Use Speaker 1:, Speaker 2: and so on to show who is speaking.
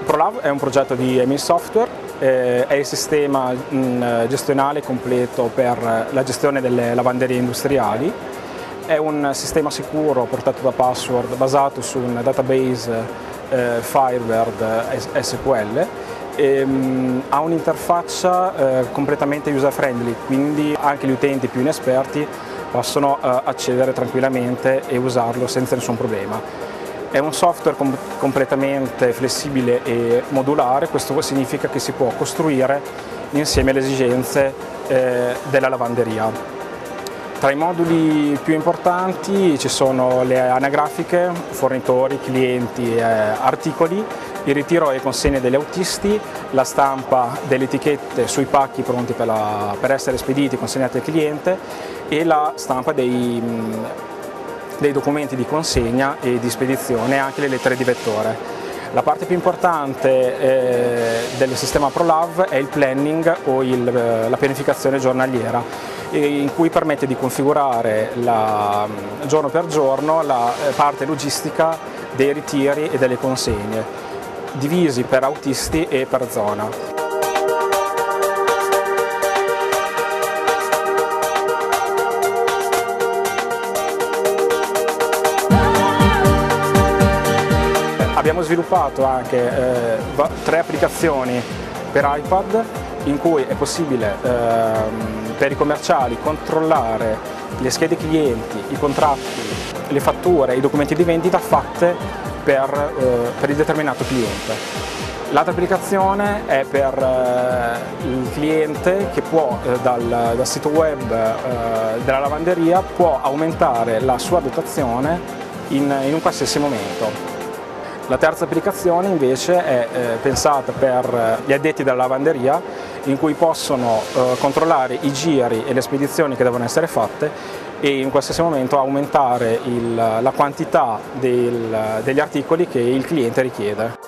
Speaker 1: ProLav è un progetto di Emil Software, è il sistema gestionale completo per la gestione delle lavanderie industriali. È un sistema sicuro portato da Password basato su un database Firebird SQL. Ha un'interfaccia completamente user friendly, quindi anche gli utenti più inesperti possono accedere tranquillamente e usarlo senza nessun problema. È un software completamente flessibile e modulare, questo significa che si può costruire insieme alle esigenze della lavanderia. Tra i moduli più importanti ci sono le anagrafiche, fornitori, clienti, articoli, il ritiro e consegna degli autisti, la stampa delle etichette sui pacchi pronti per essere spediti e consegnati al cliente e la stampa dei documenti di consegna e di spedizione e anche le lettere di vettore. La parte più importante del sistema ProLav è il planning o la pianificazione giornaliera, in cui permette di configurare giorno per giorno la parte logistica dei ritiri e delle consegne, divisi per autisti e per zona. Abbiamo sviluppato anche 3 applicazioni per iPad in cui è possibile per i commerciali controllare le schede clienti, i contratti, le fatture, i documenti di vendita fatte per il determinato cliente. L'altra applicazione è per il cliente che può dal sito web della lavanderia può aumentare la sua dotazione in un qualsiasi momento. La terza applicazione invece è pensata per gli addetti della lavanderia, in cui possono controllare i giri e le spedizioni che devono essere fatte e in qualsiasi momento aumentare la quantità degli articoli che il cliente richiede.